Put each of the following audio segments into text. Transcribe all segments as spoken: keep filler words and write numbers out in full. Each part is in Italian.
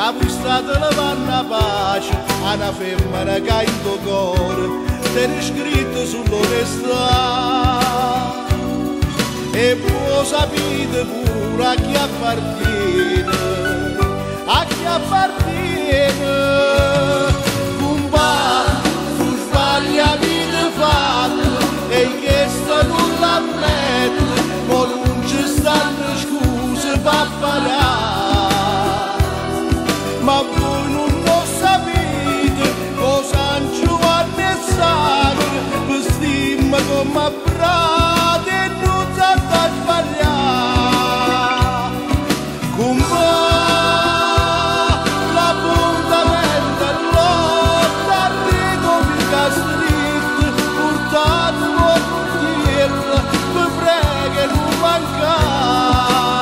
a voi state levando a pace a una femmina che ha in tuo cuore tiene scritto sull'onestà. E voi sapete pure a chi appartiene, a chi appartiene. Compà, tu sbagli a vita fatta e questo non l'ammette, ma non ci stanno scuse per parlare. Ma voi non lo sapete cosa San Giovanni è sacro, vestimmo come a frate e non sa da sbagliare. Compà, l'appuntamento è lotta, arrivo mica stretto, portate voi dietro, vi prego non mancare.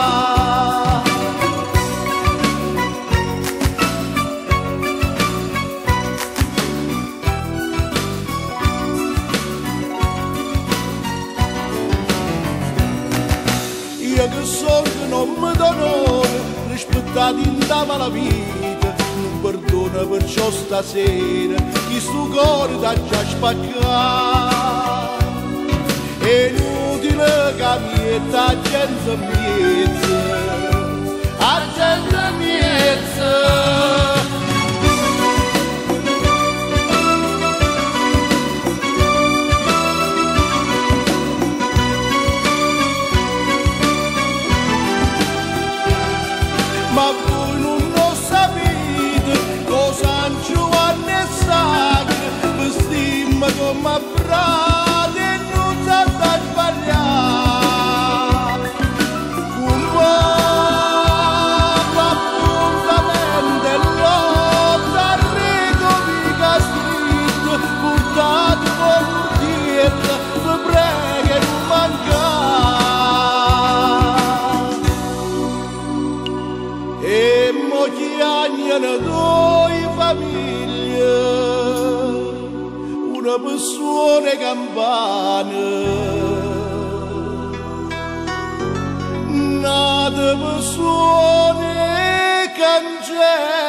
Io che so che non mi dono rispettati in la vita, non perdono perciò stasera chi sto cuore da già spaccato. È inutile che mietta gente miezza, a gente miezza. Ma voi non lo sapete cosa San Giovanni è sacro, vestimmo come a frate e non sa da sbagliare. Compà, l'appuntamento è lotta, arrivo mica stretto, portate voi dietro, vi prego non mancare. E molti anni hanno due famiglie, una persona campana, nata persone cangiate.